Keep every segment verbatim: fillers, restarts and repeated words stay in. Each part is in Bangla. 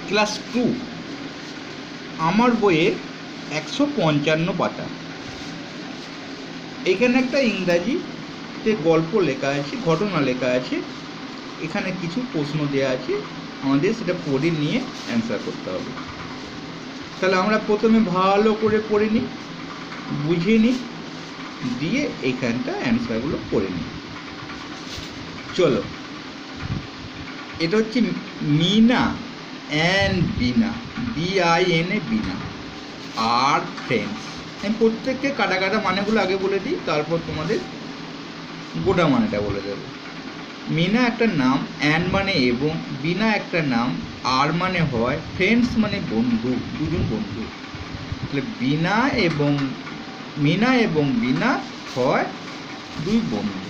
ক্লাস টু আমার বইয়ে একশো পঞ্চান্ন পাতা। এখানে একটা ইংরাজিতে গল্প লেখা আছে, ঘটনা লেখা আছে। এখানে কিছু প্রশ্ন দেওয়া আছে, আমাদের সেটা পড়ে নিয়ে অ্যান্সার করতে হবে। তাহলে আমরা প্রথমে ভালো করে পড়ে নিই, বুঝে নিই, দিয়ে এইখানটা অ্যান্সারগুলো করে নিই। চলো, এটা হচ্ছে Meena and Bina, B I N A Bina are friends. আমি প্রত্যেককে কাটা কাটা মানেগুলো আগে বলে দিই, তারপর তোমাদের গোটা মানেটা বলে দেবো। মিনা একটা নাম, অ্যান্ড মানে এবং, বিনা একটা নাম, আর মানে হয়, ফ্রেন্ডস মানে বন্ধু, দুজন বন্ধু। তাহলে বিনা এবং মিনা এবং বিনা হয় দুই বন্ধু।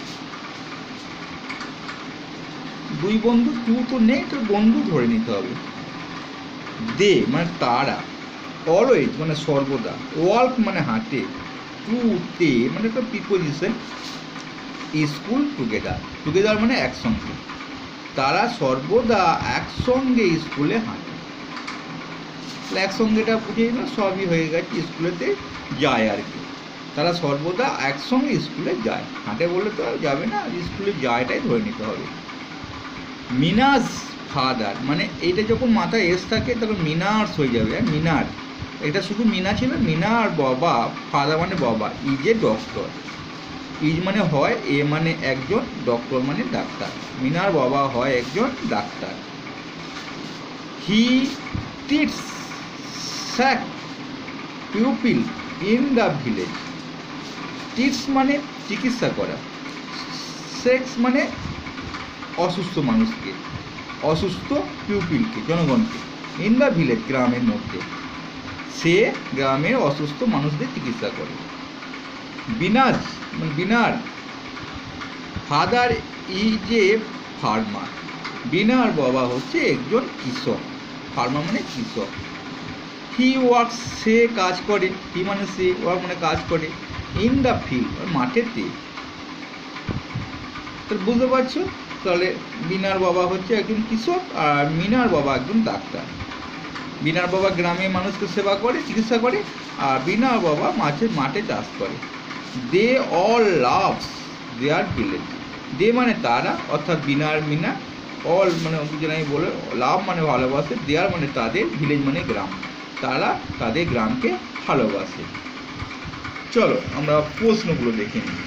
দুই বন্ধু, টু তো নেই, তো বন্ধু ধরে নিতে হবে। দে মানে তারা, অলওয়েজ মানে সর্বদা, ওয়ার্ক মানে হাঁটে, টু তে মানে একটা প্রিপোজিশন, স্কুল টুগেদার, টুগেদার মানে একসঙ্গে, তারা সর্বদা একসঙ্গে স্কুলে হাঁটে। তাহলে একসঙ্গেটা বুঝে না, সবই হয়ে গেছে, স্কুলেতে যায় আর কি। তারা সর্বদা একসঙ্গে স্কুলে যায়, হাঁটে বললে তো আর যাবে না, স্কুলে যায়টাই ধরে নিতে হবে। মিনাস ফাদার মানে এইটা যখন মাথায় এস থাকে তখন মিনার্স হয়ে যাবে, হ্যাঁ মিনার। এটা শুধু মিনা ছিল, মিনার বাবা, ফাদার মানে বাবা, ইজ এ ডক্টর, ইজ মানে হয়, এ মানে একজন, ডক্টর মানে ডাক্তার। মিনার বাবা হয় একজন ডাক্তার। He treats sick people in the village. Treats মানে চিকিৎসা করা, সেক্স মানে অসুস্থ মানুষকে, অসুস্থ পিউপিলকে, জনগণকে, ইন দ্য ভিলেজ গ্রামের মধ্যে, সে গ্রামের অসুস্থ মানুষদের চিকিৎসা করে। বিনাজ মানে বিনার ফাদার ইজ এ ফার্মার, বিনার বাবা হচ্ছে একজন কৃষক, ফার্মার মানে কৃষক। হি ওয়ার্কস সে কাজ করে, হি মানে সে, ওয়ার্ক মানে কাজ করে, ইন দ্য ফিল্ড মাঠেতে। তাহলে বুঝতে পারছো, তাহলে বিনার বাবা হচ্ছে একজন কৃষক আর মিনার বাবা একজন ডাক্তার। বিনার বাবা গ্রামে মানুষকে সেবা করে, চিকিৎসা করে, আর বিনার বাবা মাছের মাঠে চাষ করে। They all loves their village, they মানে তারা, অর্থাৎ বিনার মিনা, অল মানে দুজনাই বলে, লাভ মানে ভালোবাসে, দেয়ার মানে তাদের, ভিলেজ মানে গ্রাম, তারা তাদের গ্রামকে ভালোবাসে। চলো আমরা প্রশ্নগুলো দেখে নিই।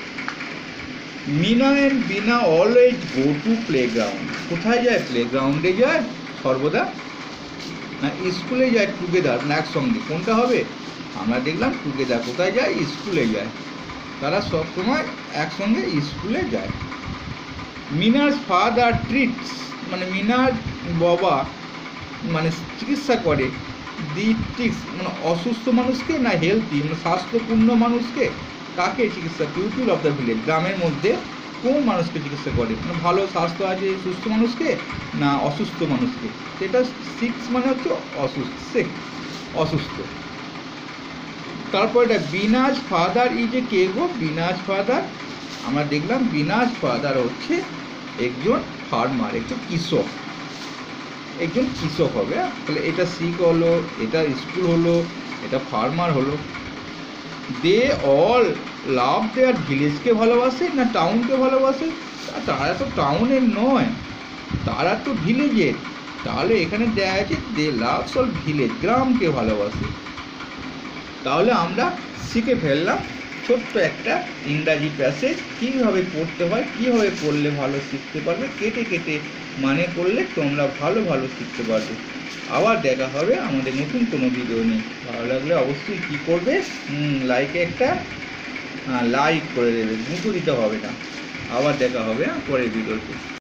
Meena and Bina always go to play ground, কোথায় যায়? প্লে গ্রাউন্ডে যায় সর্বদা, না স্কুলে যায় টুগেদার, না একসঙ্গে, কোনটা হবে? আমরা দেখলাম টুগেদার। কোথায় যায়? স্কুলে যায়, তারা সবসময় একসঙ্গে স্কুলে যায়। মিনার ফাদার ট্রিটস মানে মিনার বাবা মানে চিকিৎসা করে, দি ট্রিটস মানে অসুস্থ মানুষকে, না হেলথি মানে স্বাস্থ্যপূর্ণ মানুষকে, কাকে চিকিৎসা? পিউপিল অফ দ্য ভিলেজ, গ্রামের মধ্যে কোন মানুষকে চিকিৎসা করে, মানে ভালো স্বাস্থ্য আছে সুস্থ মানুষকে, না অসুস্থ মানুষকে? সেটা সিক্স মানে হচ্ছে অসুস্থ, সেক অসুস্থ। তারপর এটা বিনাজ ফাদার ইজ এ কে গো? বিনাজ ফাদার আমরা দেখলাম বিনাজ ফাদার হচ্ছে একজন ফার্মার, একজন কৃষক, একজন কৃষক হবে। তাহলে এটা সিক হলো, এটা স্কুল হলো, এটা ফার্মার হলো। দে অল লাভ দেয়ার ভিলেজকে ভালোবাসে, না টাউনকে ভালোবাসে? তারা তো টাউনের নয়, তারা তো ভিলেজের। তাহলে এখানে দেয়া আছে দে লাভস অল ভিলেজ, গ্রামকে ভালোবাসে। তাহলে আমরা শিখে ফেললাম ছোট্ট একটা ইংরাজি প্যাসেজ, কীভাবে পড়তে হয়, কীভাবে পড়লে ভালো শিখতে পারবে, কেটে কেটে মানে করলে তোমরা ভালো ভালো শিখতে পারবে। আবার দেখা হবে আমাদের নতুন কোনো ভিডিও নিয়ে। ভালো লাগলে অবশ্যই কী করবে, লাইকে একটা লাইক করে দেবে, মুখও দিতে হবে না। আবার দেখা হবে পরের ভিডিওতে।